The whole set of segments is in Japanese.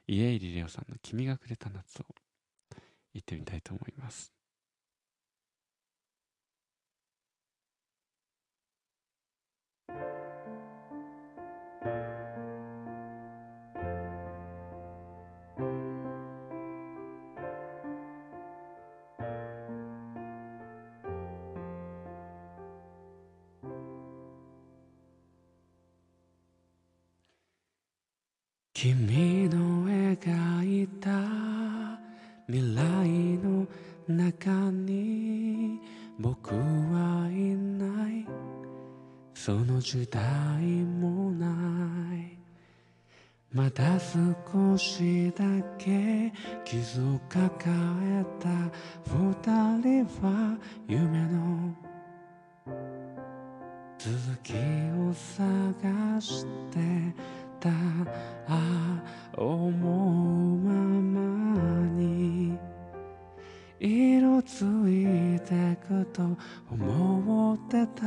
家入レオさんの君がくれた夏を言ってみたいと思います。君の描いた未来の中に僕はいない、その時代もない。まだ少しだけ傷を抱えた二人は夢の続きを探してた。思うままに色づいてくと思ってた。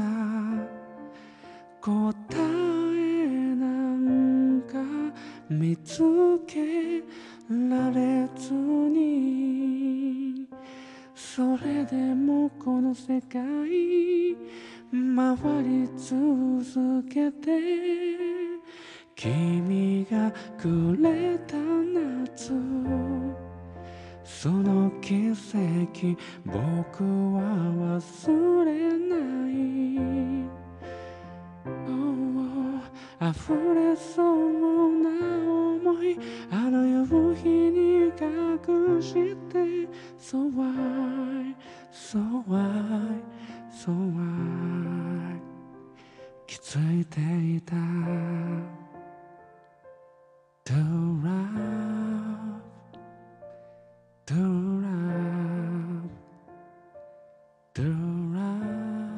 答えなんか見つけられずに、それでもこの世界回り続けて、君がくれた夏、その奇跡僕は忘れない。溢れそうな想い、あの夕日に隠して So why, so why, so why 気づいていた。 To love, to love, to love。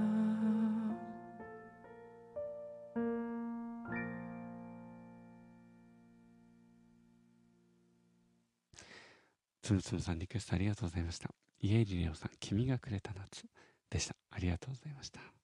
つむつむさんリクエストありがとうございました。家入レオさん君がくれた夏でした。ありがとうございました。